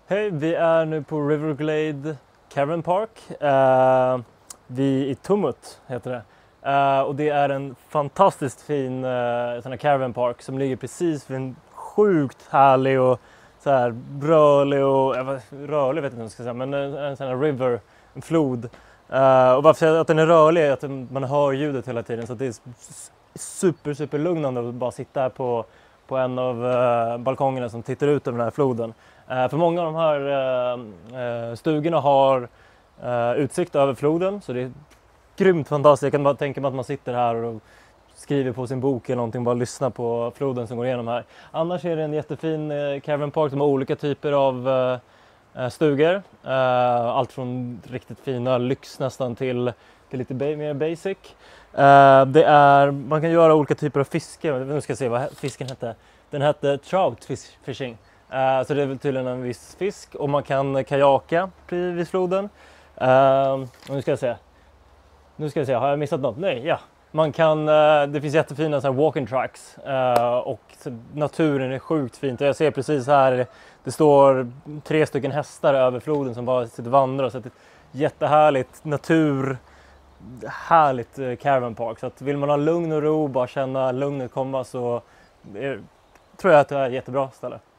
Hej, vi är nu på Riverglade Caravan Park. Vi i Tumut heter det. Och det är en fantastiskt fin sån här caravan park som ligger precis vid en sjukt härlig och så här rörlig och rörlig vet jag inte vad jag ska säga, men en sån här river, en flod. Och varför säger jag att den är rörlig är att man hör ljudet hela tiden, så det är super lugnande att bara sitta här på en av balkongerna som tittar ut över den här floden. För många av de här stugorna har utsikt över floden, så det är grymt fantastiskt. Jag kan bara tänka mig att man sitter här och skriver på sin bok eller någonting, bara lyssna på floden som går igenom här. Annars är det en jättefin caravan park som har olika typer av stugor. Allt från riktigt fina lyx nästan till lite mer basic. Man kan göra olika typer av fiske. Nu ska jag se vad fisken hette. Den hette trout fishing. Så det är väl tydligen en viss fisk, och man kan kajaka vid floden. Och nu ska jag se, har jag missat något? Nej, ja. Man kan, det finns jättefina så här walking tracks och naturen är sjukt fint. Jag ser precis här, det står 3 stycken hästar över floden som bara sitter och vandrar. Så det är ett jättehärligt härligt caravan park. Så att vill man ha lugn och ro, bara känna lugnet komma, så tror jag att det är ett jättebra ställe.